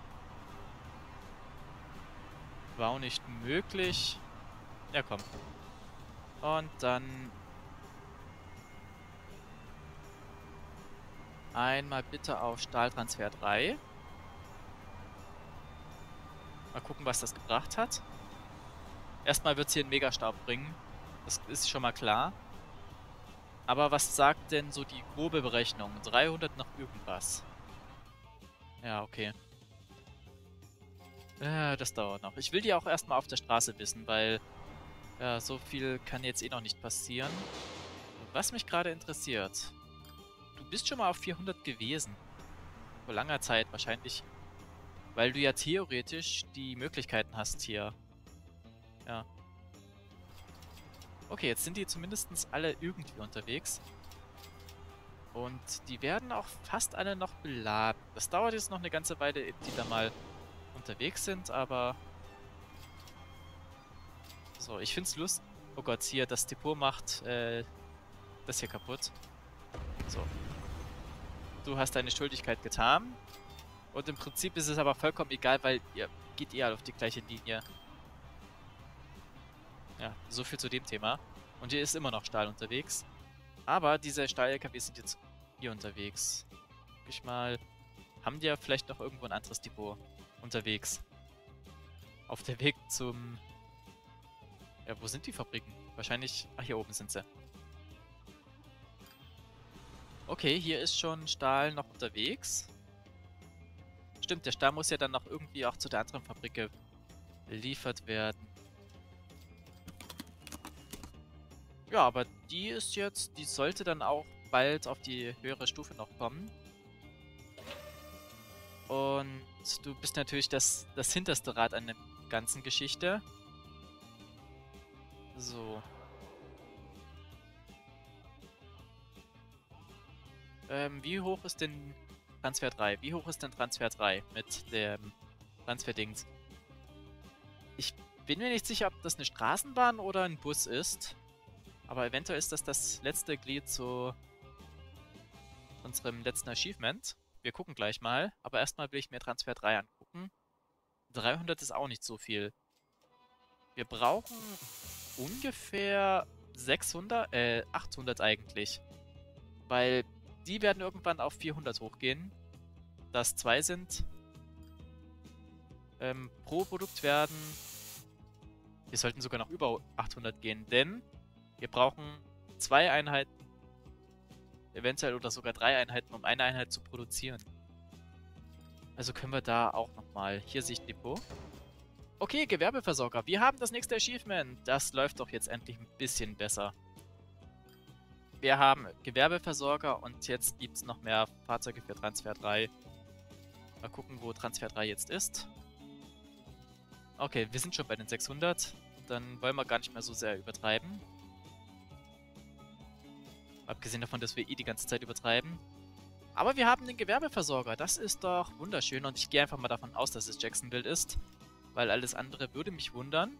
War auch nicht möglich. Ja, komm. Und dann... Einmal bitte auf Stahltransfer drei. Mal gucken, was das gebracht hat. Erstmal wird es hier einen Megastab bringen. Das ist schon mal klar. Aber was sagt denn so die grobe Berechnung? dreihundert noch irgendwas. Ja, okay. Äh, das dauert noch. Ich will die auch erstmal auf der Straße wissen, weil... Ja, so viel kann jetzt eh noch nicht passieren. Was mich gerade interessiert... Du bist schon mal auf vierhundert gewesen. Vor langer Zeit wahrscheinlich. Weil du ja theoretisch die Möglichkeiten hast hier. Ja. Okay, jetzt sind die zumindest alle irgendwie unterwegs. Und die werden auch fast alle noch beladen. Das dauert jetzt noch eine ganze Weile, ehe die da mal unterwegs sind, aber... So, ich find's lustig. Oh Gott, hier, das Depot macht äh, das hier kaputt. So. Du hast deine Schuldigkeit getan. Und im Prinzip ist es aber vollkommen egal, weil ihr geht eh alle auf die gleiche Linie. Ja, so viel zu dem Thema. Und hier ist immer noch Stahl unterwegs. Aber diese Stahl-L K Ws sind jetzt hier unterwegs. Guck ich mal. Haben die ja vielleicht noch irgendwo ein anderes Depot unterwegs? Auf der Weg zum... Ja, wo sind die Fabriken? Wahrscheinlich... Ach, hier oben sind sie. Okay, hier ist schon Stahl noch unterwegs. Stimmt, der Stahl muss ja dann noch irgendwie auch zu der anderen Fabrik geliefert werden. Ja, aber die ist jetzt... Die sollte dann auch bald auf die höhere Stufe noch kommen. Und du bist natürlich das, das hinterste Rad an der ganzen Geschichte. So. Ähm, wie hoch ist denn Transfer drei? Wie hoch ist denn Transfer drei mit dem Transferdings? Ich bin mir nicht sicher, ob das eine Straßenbahn oder ein Bus ist. Aber eventuell ist das das letzte Glied zu unserem letzten Achievement. Wir gucken gleich mal. Aber erstmal will ich mir Transfer drei angucken. dreihundert ist auch nicht so viel. Wir brauchen ungefähr sechshundert, äh, achthundert eigentlich. Weil die werden irgendwann auf vierhundert hochgehen. Das zwei sind. Ähm, pro Produkt werden... Wir sollten sogar noch über achthundert gehen, denn wir brauchen zwei Einheiten, eventuell oder sogar drei Einheiten, um eine Einheit zu produzieren. Also können wir da auch nochmal... Hier sehe ich Depot. Okay, Gewerbeversorger. Wir haben das nächste Achievement. Das läuft doch jetzt endlich ein bisschen besser. Wir haben Gewerbeversorger und jetzt gibt es noch mehr Fahrzeuge für Transfer drei. Mal gucken, wo Transfer drei jetzt ist. Okay, wir sind schon bei den sechshundert. Dann wollen wir gar nicht mehr so sehr übertreiben. Abgesehen davon, dass wir eh die ganze Zeit übertreiben. Aber wir haben den Gewerbeversorger. Das ist doch wunderschön. Und ich gehe einfach mal davon aus, dass es Jacksonville ist. Weil alles andere würde mich wundern.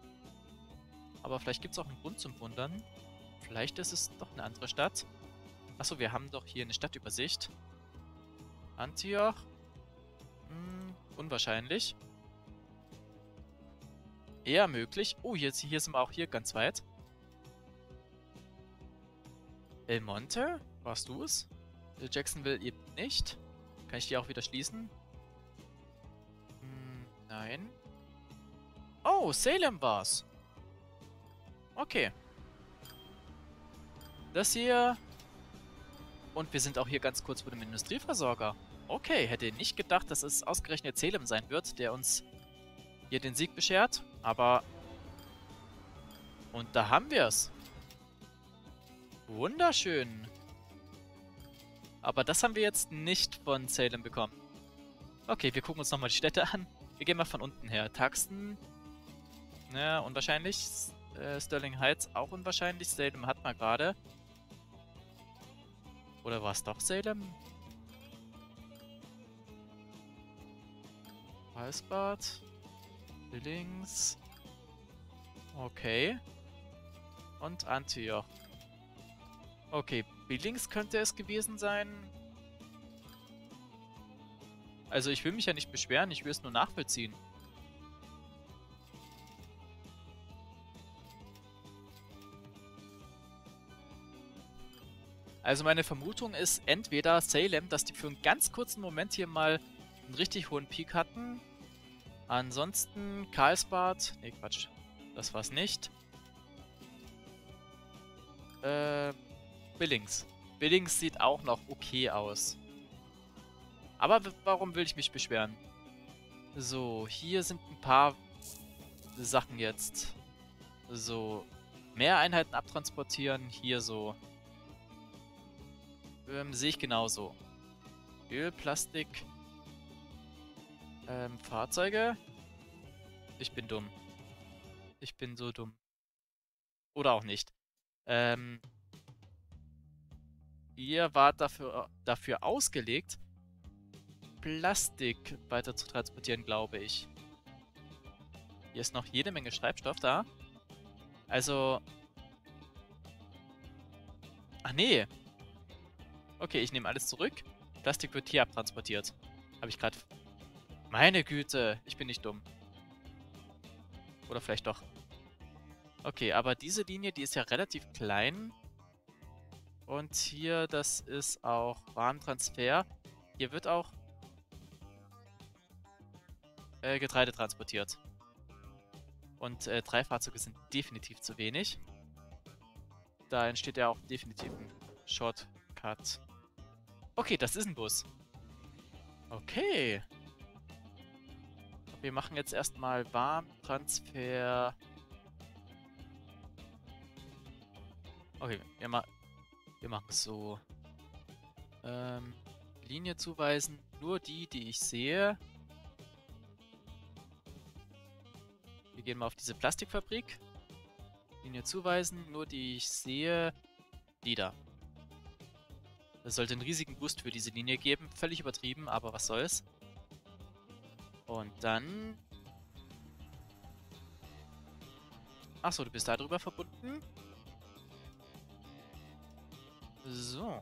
Aber vielleicht gibt es auch einen Grund zum Wundern. Vielleicht ist es doch eine andere Stadt. Achso, wir haben doch hier eine Stadtübersicht. Antioch. Hm, unwahrscheinlich. Eher möglich. Oh, hier, hier sind wir auch hier ganz weit. El Monte? Warst du es? Jacksonville eben nicht. Kann ich die auch wieder schließen? Hm, nein. Oh, Salem war's. Okay. Das hier. Und wir sind auch hier ganz kurz vor dem Industrieversorger. Okay, hätte nicht gedacht, dass es ausgerechnet Salem sein wird, der uns hier den Sieg beschert. Aber... Und da haben wir es. Wunderschön. Aber das haben wir jetzt nicht von Salem bekommen. Okay, wir gucken uns nochmal die Städte an. Wir gehen mal von unten her. Taxton. Ja, unwahrscheinlich. Äh, Sterling Heights auch unwahrscheinlich. Salem hat man gerade. Oder war es doch Salem? Karlsbad. Billings. Okay. Und Antioch. Okay, Billings könnte es gewesen sein. Also ich will mich ja nicht beschweren, ich will es nur nachvollziehen. Also meine Vermutung ist entweder Salem, dass die für einen ganz kurzen Moment hier mal einen richtig hohen Peak hatten. Ansonsten Karlsbad. Ne, Quatsch. Das war's nicht. Äh, Billings. Billings sieht auch noch okay aus. Aber warum will ich mich beschweren? So, hier sind ein paar Sachen jetzt. So, mehr Einheiten abtransportieren. Hier so. Ähm, sehe ich genauso. Öl, Plastik. Ähm, Fahrzeuge. Ich bin dumm. Ich bin so dumm. Oder auch nicht. Ähm, ihr wart dafür, dafür ausgelegt, Plastik weiter zu transportieren, glaube ich. Hier ist noch jede Menge Treibstoff da. Also... Ach nee. Okay, ich nehme alles zurück. Plastik wird hier abtransportiert. Habe ich gerade... Meine Güte, ich bin nicht dumm. Oder vielleicht doch. Okay, aber diese Linie, die ist ja relativ klein. Und hier, das ist auch Warentransfer. Hier wird auch äh, Getreide transportiert. Und äh, drei Fahrzeuge sind definitiv zu wenig. Da entsteht ja auch definitiv ein Shortcut. Okay, das ist ein Bus. Okay. Wir machen jetzt erstmal Warentransfer. Okay, wir, ma wir machen es so. Ähm, Linie zuweisen. Nur die, die ich sehe. Wir gehen mal auf diese Plastikfabrik. Linie zuweisen. Nur die ich sehe. Die da. Das sollte einen riesigen Boost für diese Linie geben. Völlig übertrieben, aber was soll's. Und dann... Achso, du bist da drüber verbunden. So.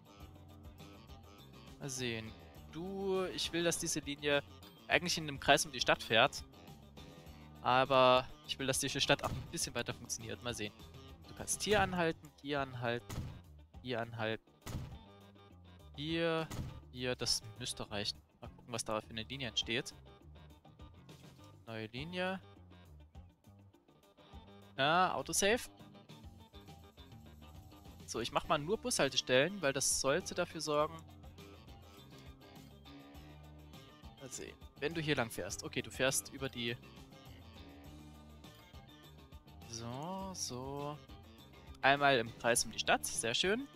Mal sehen. Du, ich will, dass diese Linie eigentlich in einem Kreis um die Stadt fährt. Aber ich will, dass diese Stadt auch ein bisschen weiter funktioniert. Mal sehen. Du kannst hier anhalten, hier anhalten, hier anhalten. Hier, hier, das müsste reichen. Mal gucken, was da für eine Linie entsteht. Neue Linie. Ja, Autosave. So, ich mache mal nur Bushaltestellen, weil das sollte dafür sorgen... Mal sehen. Wenn du hier lang fährst. Okay, du fährst über die... So, so. Einmal im Kreis um die Stadt. Sehr schön.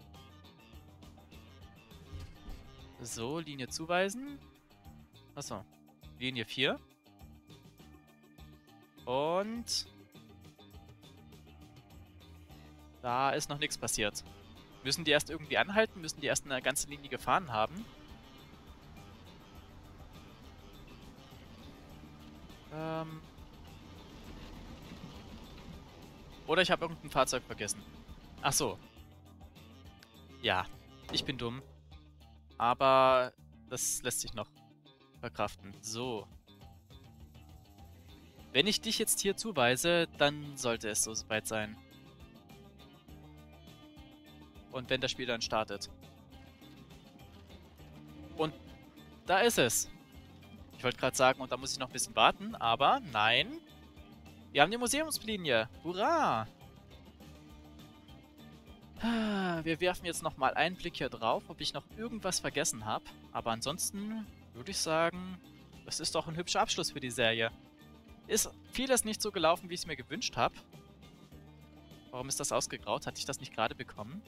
So, Linie zuweisen. Achso. Linie vier. Und... Da ist noch nichts passiert. Müssen die erst irgendwie anhalten? Müssen die erst eine ganze Linie gefahren haben? Ähm... Oder ich habe irgendein Fahrzeug vergessen. Ach so. Ja, ich bin dumm. Aber das lässt sich noch verkraften. So. Wenn ich dich jetzt hier zuweise, dann sollte es so weit sein. Und wenn das Spiel dann startet. Und da ist es. Ich wollte gerade sagen, und da muss ich noch ein bisschen warten, aber nein. Wir haben die Museumslinie. Hurra! Wir werfen jetzt nochmal einen Blick hier drauf, ob ich noch irgendwas vergessen habe. Aber ansonsten würde ich sagen, das ist doch ein hübscher Abschluss für die Serie. Ist vieles nicht so gelaufen, wie ich es mir gewünscht habe. Warum ist das ausgegraut? Hatte ich das nicht gerade bekommen?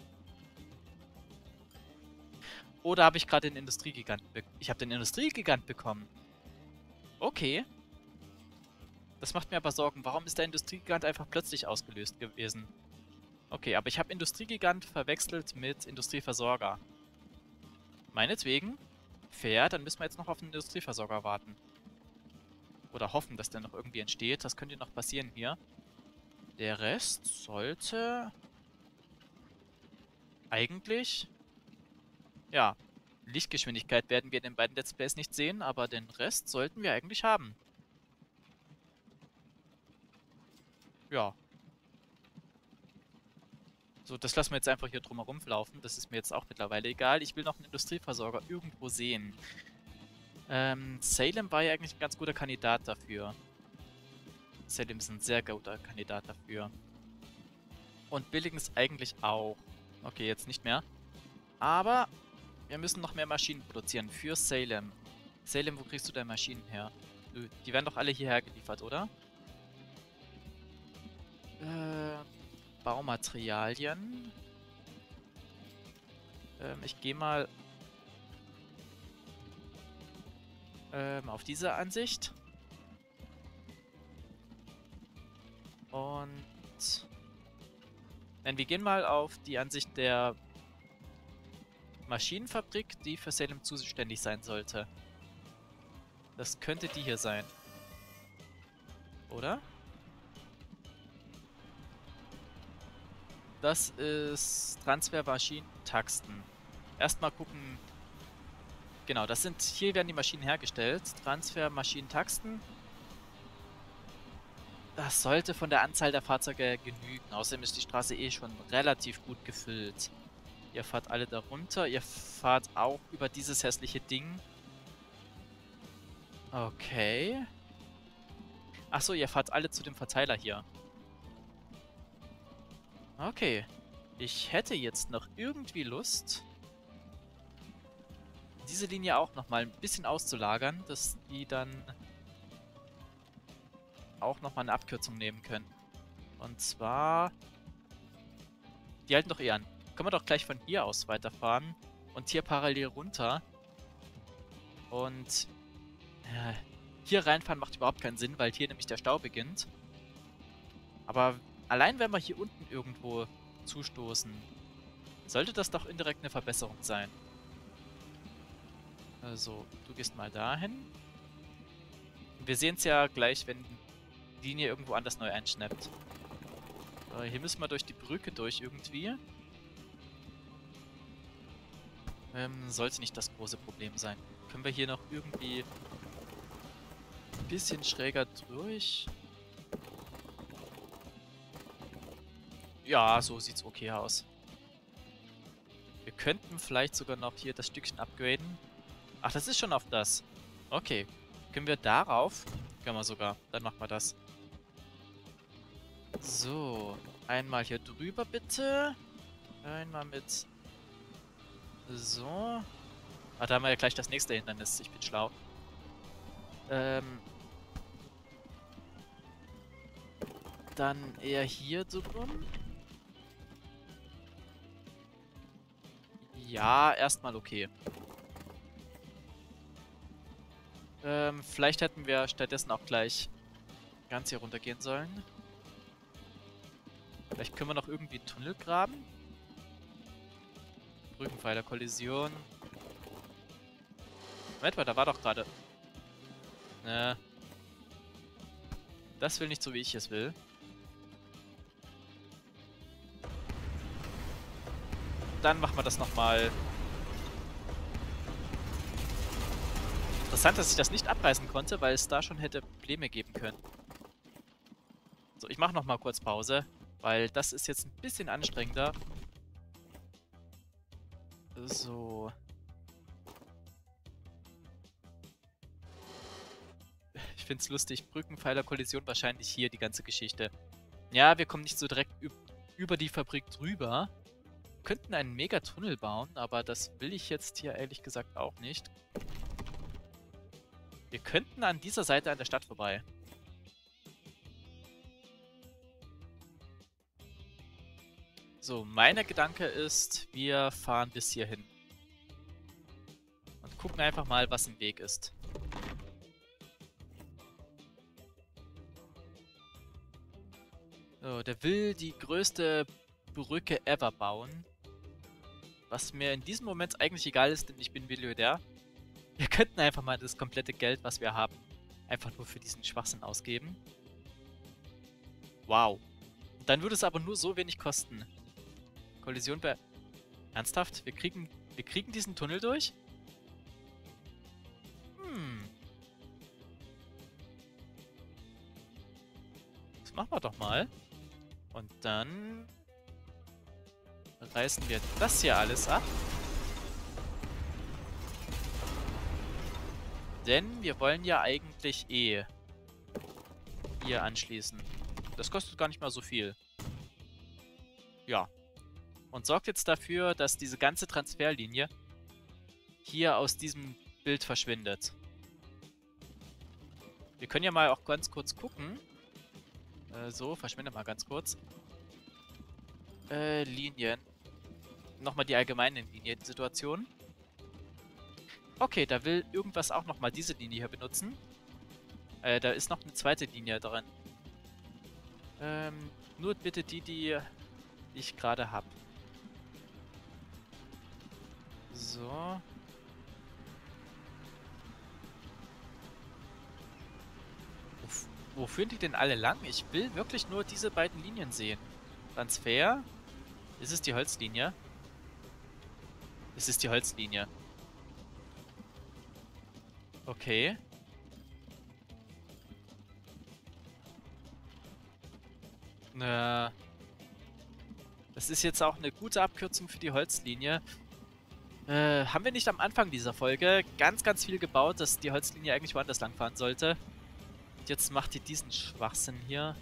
Oder habe ich gerade den Industriegigant bekommen? Ich habe den Industriegigant bekommen. Okay. Das macht mir aber Sorgen. Warum ist der Industriegigant einfach plötzlich ausgelöst gewesen? Okay, aber ich habe Industriegigant verwechselt mit Industrieversorger. Meinetwegen. Fair, dann müssen wir jetzt noch auf den Industrieversorger warten. Oder hoffen, dass der noch irgendwie entsteht. Das könnte noch passieren hier. Der Rest sollte... eigentlich... Ja, Lichtgeschwindigkeit werden wir in den beiden Let's Plays nicht sehen, aber den Rest sollten wir eigentlich haben. Ja. So, das lassen wir jetzt einfach hier drumherum laufen. Das ist mir jetzt auch mittlerweile egal. Ich will noch einen Industrieversorger irgendwo sehen. Ähm, Salem war ja eigentlich ein ganz guter Kandidat dafür. Salem ist ein sehr guter Kandidat dafür. Und Billings eigentlich auch. Okay, jetzt nicht mehr. Aber wir müssen noch mehr Maschinen produzieren für Salem. Salem, wo kriegst du deine Maschinen her? Die werden doch alle hierher geliefert, oder? Äh... Baumaterialien. Ähm, ich gehe mal ähm, auf diese Ansicht. Und nein, wir gehen mal auf die Ansicht der Maschinenfabrik, die für Salem zuständig sein sollte. Das könnte die hier sein. Oder? Das ist Transfermaschinen-Taxten. Erstmal gucken. Genau, das sind. Hier werden die Maschinen hergestellt. Transfermaschinen-Taxten. Das sollte von der Anzahl der Fahrzeuge genügen. Außerdem ist die Straße eh schon relativ gut gefüllt. Ihr fahrt alle darunter. Ihr fahrt auch über dieses hässliche Ding. Okay. Achso, ihr fahrt alle zu dem Verteiler hier. Okay. Ich hätte jetzt noch irgendwie Lust, diese Linie auch nochmal ein bisschen auszulagern, dass die dann auch nochmal eine Abkürzung nehmen können. Und zwar... Die halten doch eh an. Können wir doch gleich von hier aus weiterfahren und hier parallel runter. Und äh, hier reinfahren macht überhaupt keinen Sinn, weil hier nämlich der Stau beginnt. Aber allein wenn wir hier unten irgendwo zustoßen, sollte das doch indirekt eine Verbesserung sein. Also, du gehst mal dahin. Wir sehen es ja gleich, wenn die Linie irgendwo anders neu einschnappt. So, hier müssen wir durch die Brücke durch irgendwie. Ähm, sollte nicht das große Problem sein. Können wir hier noch irgendwie ein bisschen schräger durch? Ja, so sieht's okay aus. Wir könnten vielleicht sogar noch hier das Stückchen upgraden. Ach, das ist schon auf das. Okay. Können wir darauf? Können wir sogar. Dann machen wir das. So. Einmal hier drüber bitte. Einmal mit... So. Ah, da haben wir ja gleich das nächste Hindernis. Ich bin schlau. Ähm... Dann eher hier so rum. Ja, erstmal okay. Ähm, vielleicht hätten wir stattdessen auch gleich ganz hier runter gehen sollen. Vielleicht können wir noch irgendwie einen Tunnel graben. Brückenpfeiler, Kollision. Moment mal, da war doch gerade... Ne. Das will nicht so, wie ich es will. dann machen wir das nochmal. Interessant, dass ich das nicht abreißen konnte, weil es da schon hätte Probleme geben können. So, ich mache nochmal kurz Pause, weil das ist jetzt ein bisschen anstrengender. So. Ich finde es lustig, Brückenpfeiler, Kollision, wahrscheinlich hier die ganze Geschichte. Ja, wir kommen nicht so direkt über die Fabrik drüber. Wir könnten einen Megatunnel bauen, aber das will ich jetzt hier ehrlich gesagt auch nicht. Wir könnten an dieser Seite an der Stadt vorbei. So, mein Gedanke ist, wir fahren bis hierhin. Und gucken einfach mal, was im Weg ist. So, der will die größte Brücke ever bauen. Was mir in diesem Moment eigentlich egal ist, denn ich bin Milliardär. Wir könnten einfach mal das komplette Geld, was wir haben, einfach nur für diesen Schwachsinn ausgeben. Wow. Und dann würde es aber nur so wenig kosten. Kollision bei... Ernsthaft? Wir kriegen, wir kriegen diesen Tunnel durch? Hm. Das machen wir doch mal. Und dann reißen wir das hier alles ab. Denn wir wollen ja eigentlich eh hier anschließen. Das kostet gar nicht mal so viel. Ja. Und sorgt jetzt dafür, dass diese ganze Transferlinie hier aus diesem Bild verschwindet. Wir können ja mal auch ganz kurz gucken. Äh, so, verschwinde mal ganz kurz. Äh, Linien. Nochmal die allgemeine Liniensituation. Okay, da will irgendwas auch nochmal diese Linie hier benutzen. Äh, da ist noch eine zweite Linie drin. Ähm, nur bitte die, die ich gerade habe. So. Wo, wo führen die denn alle lang? Ich will wirklich nur diese beiden Linien sehen. Transfer. Ist es die Holzlinie? Es ist die Holzlinie. Okay. Äh, das ist jetzt auch eine gute Abkürzung für die Holzlinie. Äh, haben wir nicht am Anfang dieser Folge ganz, ganz viel gebaut, dass die Holzlinie eigentlich woanders langfahren sollte? Und jetzt macht ihr diesen Schwachsinn hier.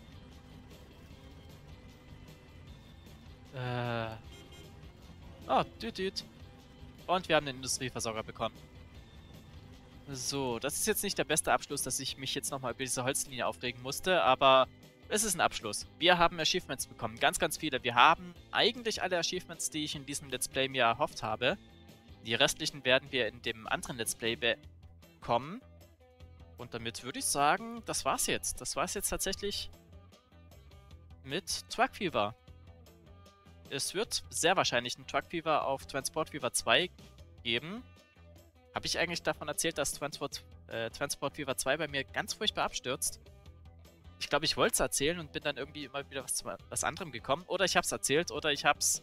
Äh. Oh, düt, düt. Und wir haben den Industrieversorger bekommen. So, das ist jetzt nicht der beste Abschluss, dass ich mich jetzt nochmal über diese Holzlinie aufregen musste, aber es ist ein Abschluss. Wir haben Achievements bekommen, ganz, ganz viele. Wir haben eigentlich alle Achievements, die ich in diesem Let's Play mir erhofft habe. Die restlichen werden wir in dem anderen Let's Play bekommen. Und damit würde ich sagen, das war's jetzt. Das war's jetzt tatsächlich mit Truck Fever. Es wird sehr wahrscheinlich einen Truck Fever auf Transport Fever zwei geben. Habe ich eigentlich davon erzählt, dass Transport, äh, Transport Fever zwei bei mir ganz furchtbar abstürzt? Ich glaube, ich wollte es erzählen und bin dann irgendwie immer wieder was, was anderem gekommen. Oder ich habe es erzählt, oder ich habe es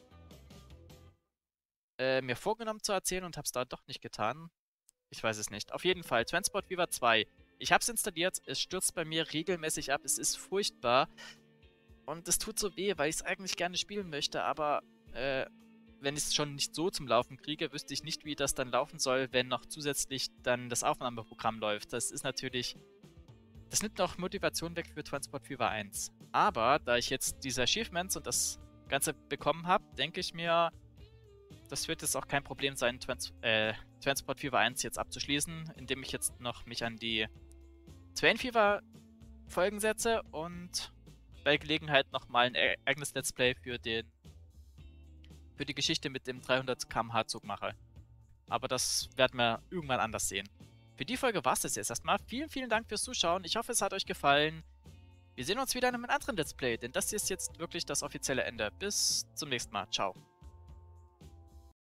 äh, mir vorgenommen zu erzählen und habe es da doch nicht getan. Ich weiß es nicht. Auf jeden Fall, Transport Fever zwei. Ich habe es installiert, es stürzt bei mir regelmäßig ab, es ist furchtbar. Und es tut so weh, weil ich es eigentlich gerne spielen möchte, aber äh, wenn ich es schon nicht so zum Laufen kriege, wüsste ich nicht, wie das dann laufen soll, wenn noch zusätzlich dann das Aufnahmeprogramm läuft. Das ist natürlich... Das nimmt noch Motivation weg für Transport Fever eins. Aber da ich jetzt diese Achievements und das Ganze bekommen habe, denke ich mir, das wird jetzt auch kein Problem sein, Trans äh, Transport Fever eins jetzt abzuschließen, indem ich jetzt noch mich an die Twain Fever Folgen setze und bei Gelegenheit nochmal ein eigenes Let's Play für den für die Geschichte mit dem dreihundert Kilometer pro Stunde Zug mache. Aber das werden wir irgendwann anders sehen. Für die Folge war es das jetzt erstmal. Vielen, vielen Dank fürs Zuschauen. Ich hoffe, es hat euch gefallen. Wir sehen uns wieder in einem anderen Let's Play, denn das ist jetzt wirklich das offizielle Ende. Bis zum nächsten Mal. Ciao.